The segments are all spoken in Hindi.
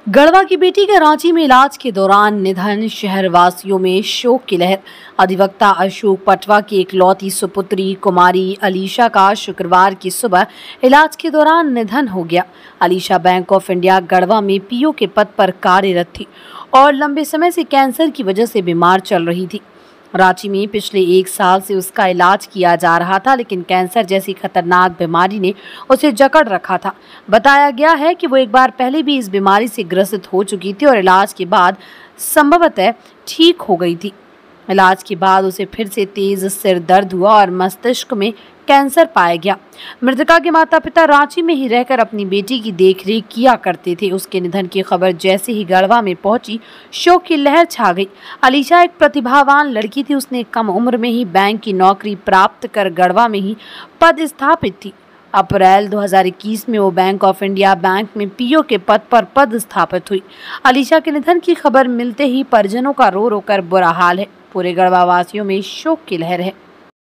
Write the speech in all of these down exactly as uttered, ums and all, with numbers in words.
गढ़वा की बेटी का रांची में इलाज के दौरान निधन, शहरवासियों में शोक की लहर। अधिवक्ता अशोक पटवा की इकलौती सुपुत्री कुमारी अलीशा का शुक्रवार की सुबह इलाज के दौरान निधन हो गया। Alisha Bank of India Garhwa में पीओ के पद पर कार्यरत थी और लंबे समय से कैंसर की वजह से बीमार चल रही थी। रांची में पिछले एक साल से उसका इलाज किया जा रहा था, लेकिन कैंसर जैसी खतरनाक बीमारी ने उसे जकड़ रखा था। बताया गया है कि वो एक बार पहले भी इस बीमारी से ग्रसित हो चुकी थी और इलाज के बाद संभवतः ठीक हो गई थी। इलाज के बाद उसे फिर से तेज सिर दर्द हुआ और मस्तिष्क में कैंसर पाया गया। मृतका के माता पिता रांची में ही रहकर अपनी बेटी की देखरेख किया करते थे। उसके निधन की खबर जैसे ही गढ़वा में पहुंची, शोक की लहर छा गई। अलीशा एक प्रतिभावान लड़की थी। उसने कम उम्र में ही बैंक की नौकरी प्राप्त कर गढ़वा में ही पद स्थापित थी। अप्रैल दो हज़ार इक्कीस में वो बैंक ऑफ इंडिया बैंक में पीओ के पद पर पद स्थापित हुई। अलीशा के निधन की खबर मिलते ही परिजनों का रो रो कर बुरा हाल है। पूरे गढ़वा वासियों में शोक की लहर है।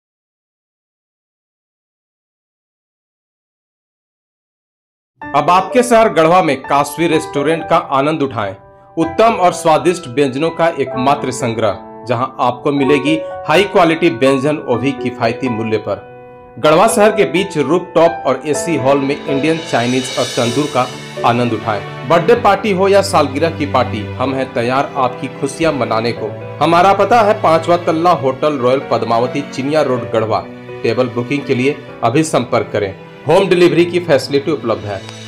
अब आपके शहर गढ़वा में काशवी रेस्टोरेंट का आनंद उठाएं। उत्तम और स्वादिष्ट व्यंजनों का एकमात्र संग्रह, जहां आपको मिलेगी हाई क्वालिटी व्यंजन, वो भी किफायती मूल्य पर। गढ़वा शहर के बीच रूफटॉप और एसी हॉल में इंडियन, चाइनीज और तंदूर का आनंद उठाएं। बर्थडे पार्टी हो या सालगिरह की पार्टी, हम हैं तैयार आपकी खुशियां मनाने को। हमारा पता है पांचवा तल्ला hotel Royal Padmavati, Chiniya road, Garhwa. Table booking के लिए अभी संपर्क करें। होम डिलीवरी की फैसिलिटी उपलब्ध है।